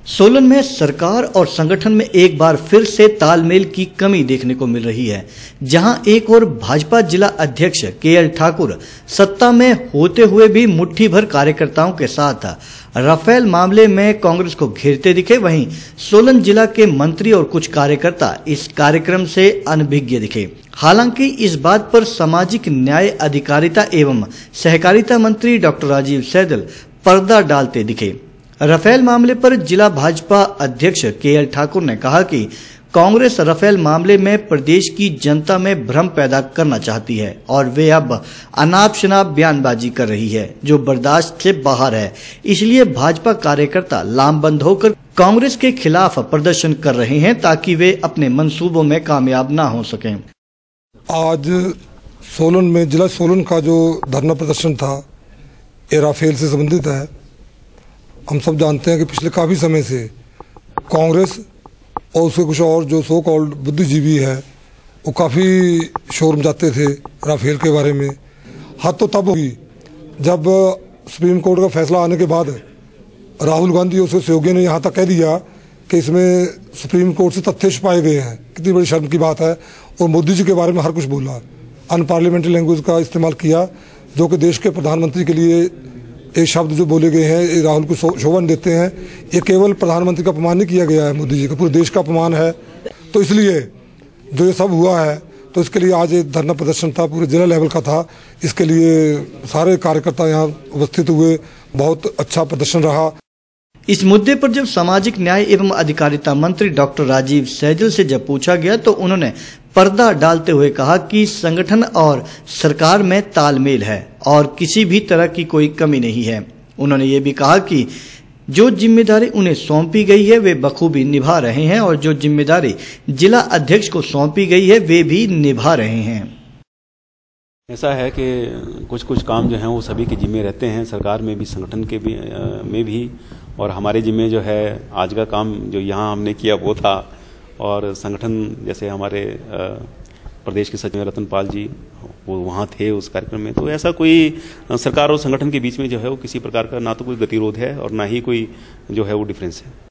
सोलन में सरकार और संगठन में एक बार फिर से तालमेल की कमी देखने को मिल रही है। जहां एक और भाजपा जिला अध्यक्ष केएल ठाकुर सत्ता में होते हुए भी मुट्ठी भर कार्यकर्ताओं के साथ राफेल मामले में कांग्रेस को घेरते दिखे, वहीं सोलन जिला के मंत्री और कुछ कार्यकर्ता इस कार्यक्रम से अनभिज्ञ दिखे। हालांकि इस बात पर सामाजिक न्याय, अधिकारिता एवं सहकारिता मंत्री डॉक्टर राजीव सैजल पर्दा डालते दिखे। राफेल मामले पर जिला भाजपा अध्यक्ष केएल ठाकुर ने कहा कि कांग्रेस राफेल मामले में प्रदेश की जनता में भ्रम पैदा करना चाहती है और वे अब अनाप शनाप बयानबाजी कर रही है जो बर्दाश्त से बाहर है। इसलिए भाजपा कार्यकर्ता लामबंद होकर कांग्रेस के खिलाफ प्रदर्शन कर रहे हैं ताकि वे अपने मंसूबों में कामयाब न हो सकें। आज सोलन में जिला सोलन का जो धरना प्रदर्शन था ये राफेल से संबंधित है। हम सब जानते हैं कि पिछले काफ़ी समय से कांग्रेस और उसके कुछ और जो सो कॉल्ड बुद्धिजीवी है वो काफ़ी शोर मचाते थे राफेल के बारे में। हद तो तब हुई जब सुप्रीम कोर्ट का फैसला आने के बाद राहुल गांधी और उसके सहयोगियों ने यहाँ तक कह दिया कि इसमें सुप्रीम कोर्ट से तथ्य छुपाए गए हैं। कितनी बड़ी शर्म की बात है। और मोदी जी के बारे में हर कुछ बोला, अनपार्लियामेंट्री लैंग्वेज का इस्तेमाल किया जो कि देश के प्रधानमंत्री के लिए ये शब्द जो बोले गए हैं ये राहुल को शोभा देते हैं। ये केवल प्रधानमंत्री का अपमान नहीं किया गया है, मोदी जी का पूरे देश का अपमान है। तो इसलिए जो ये सब हुआ है तो इसके लिए आज एक धरना प्रदर्शन था, पूरे जिला लेवल का था। इसके लिए सारे कार्यकर्ता यहाँ उपस्थित हुए, बहुत अच्छा प्रदर्शन रहा। इस मुद्दे पर जब सामाजिक न्याय एवं अधिकारिता मंत्री डॉक्टर राजीव सैजल से जब पूछा गया तो उन्होंने पर्दा डालते हुए कहा कि संगठन और सरकार में तालमेल है और किसी भी तरह की कोई कमी नहीं है। उन्होंने ये भी कहा कि जो जिम्मेदारी उन्हें सौंपी गई है वे बखूबी निभा रहे हैं और जो जिम्मेदारी जिला अध्यक्ष को सौंपी गई है वे भी निभा रहे हैं। ऐसा है कि कुछ काम जो हैं वो सभी के जिम्मे रहते हैं, सरकार में भी, संगठन के भी में भी। और हमारे जिम्मे जो है आज का काम जो यहाँ हमने किया वो था। और संगठन जैसे हमारे प्रदेश के सचिव रतनपाल जी वो वहाँ थे उस कार्यक्रम में। तो ऐसा कोई सरकार और संगठन के बीच में जो है वो किसी प्रकार का ना तो कोई गतिरोध है और ना ही कोई जो है वो डिफरेंस है।